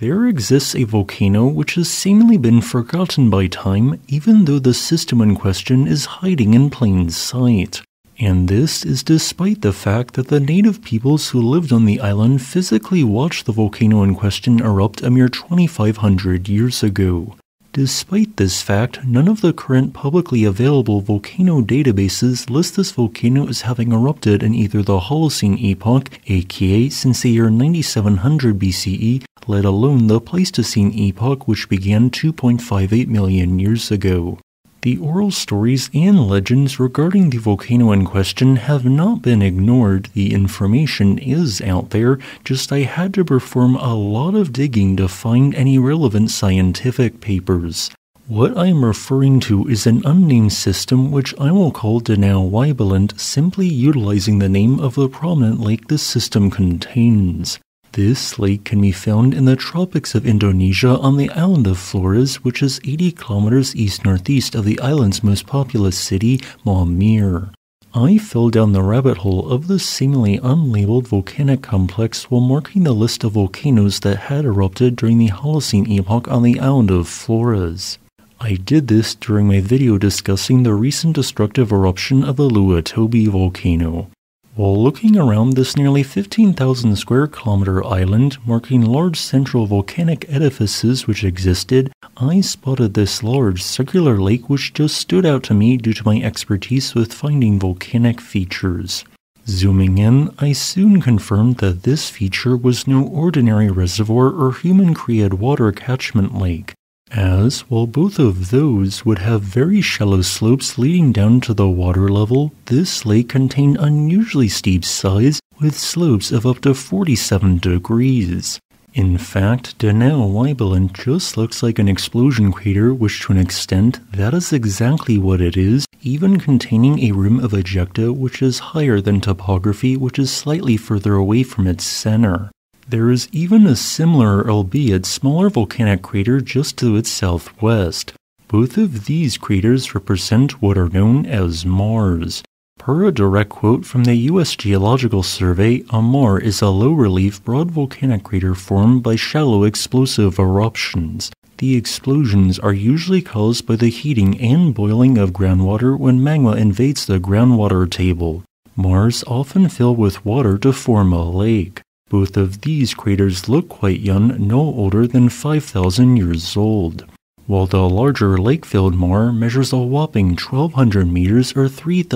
There exists a volcano which has seemingly been forgotten by time, even though the system in question is hiding in plain sight. And this is despite the fact that the native peoples who lived on the island physically watched the volcano in question erupt a mere 2,500 years ago. Despite this fact, none of the current publicly available volcano databases list this volcano as having erupted in either the Holocene epoch, aka since the year 9700 BCE, let alone the Pleistocene epoch, which began 2.58 million years ago. The oral stories and legends regarding the volcano in question have not been ignored. The information is out there, just I had to perform a lot of digging to find any relevant scientific papers. What I'm referring to is an unnamed system which I will call Danau Waibelen, simply utilizing the name of the prominent lake the system contains. This lake can be found in the tropics of Indonesia on the island of Flores, which is 80 kilometers east-northeast of the island's most populous city, Maars. I fell down the rabbit hole of the seemingly unlabeled volcanic complex while marking the list of volcanoes that had erupted during the Holocene epoch on the island of Flores. I did this during my video discussing the recent destructive eruption of the Luatobi volcano. While looking around this nearly 15,000 square kilometer island, marking large central volcanic edifices which existed, I spotted this large circular lake which just stood out to me due to my expertise with finding volcanic features. Zooming in, I soon confirmed that this feature was no ordinary reservoir or human-created water catchment lake, as, while both of those would have very shallow slopes leading down to the water level, this lake contained unusually steep sides with slopes of up to 47 degrees. In fact, Danau Waibelen just looks like an explosion crater, which to an extent, that is exactly what it is, even containing a rim of ejecta which is higher than topography, which is slightly further away from its center. There is even a similar, albeit smaller volcanic crater just to its southwest. Both of these craters represent what are known as Maars. Per a direct quote from the U.S. Geological Survey, a maar is a low-relief, broad volcanic crater formed by shallow explosive eruptions. The explosions are usually caused by the heating and boiling of groundwater when magma invades the groundwater table. Maars often fill with water to form a lake. Both of these craters look quite young, no older than 5,000 years old. While the larger lake-filled Maar measures a whopping 1,200 meters or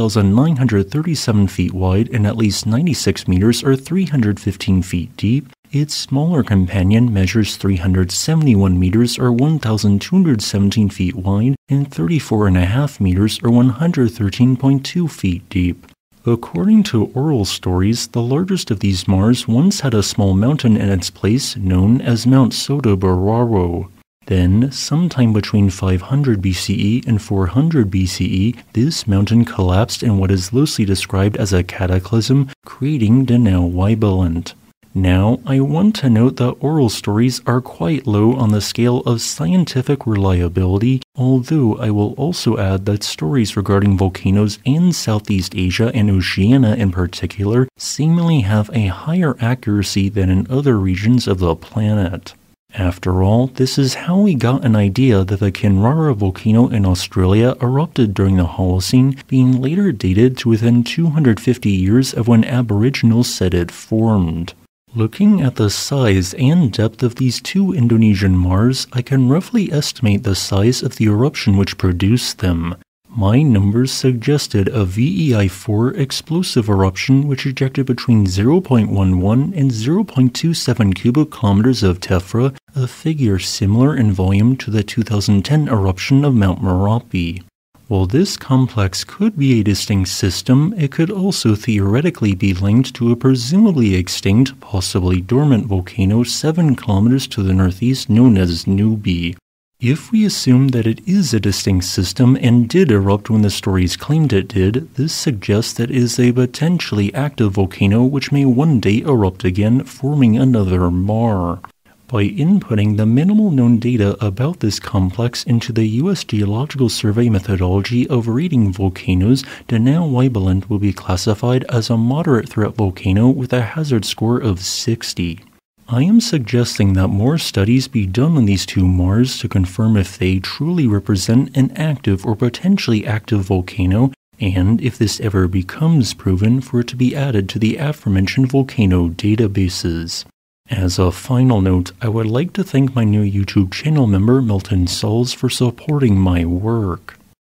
3,937 feet wide and at least 96 meters or 315 feet deep, its smaller companion measures 371 meters or 1,217 feet wide and 34.5 meters or 113.2 feet deep. According to oral stories, the largest of these Maars once had a small mountain in its place known as Mount Sotoboraro. Then, sometime between 500 BCE and 400 BCE, this mountain collapsed in what is loosely described as a cataclysm, creating Danau Waibelen. Now, I want to note that oral stories are quite low on the scale of scientific reliability, although I will also add that stories regarding volcanoes in Southeast Asia and Oceania in particular seemingly have a higher accuracy than in other regions of the planet. After all, this is how we got an idea that the Kinrara volcano in Australia erupted during the Holocene, being later dated to within 250 years of when Aboriginals said it formed. Looking at the size and depth of these two Indonesian Maars, I can roughly estimate the size of the eruption which produced them. My numbers suggested a VEI-4 explosive eruption which ejected between 0.11 and 0.27 cubic kilometers of tephra, a figure similar in volume to the 2010 eruption of Mount Merapi. While this complex could be a distinct system, it could also theoretically be linked to a presumably extinct, possibly dormant volcano 7 kilometers to the northeast known as Nubi. If we assume that it is a distinct system and did erupt when the stories claimed it did, this suggests that it is a potentially active volcano which may one day erupt again, forming another Maar. By inputting the minimal known data about this complex into the U.S. Geological Survey methodology of rating volcanoes, Danau Waibelen will be classified as a moderate threat volcano with a hazard score of 60. I am suggesting that more studies be done on these two Mars to confirm if they truly represent an active or potentially active volcano, and if this ever becomes proven, for it to be added to the aforementioned volcano databases. As a final note, I would like to thank my new YouTube channel member Milton Sauls for supporting my work.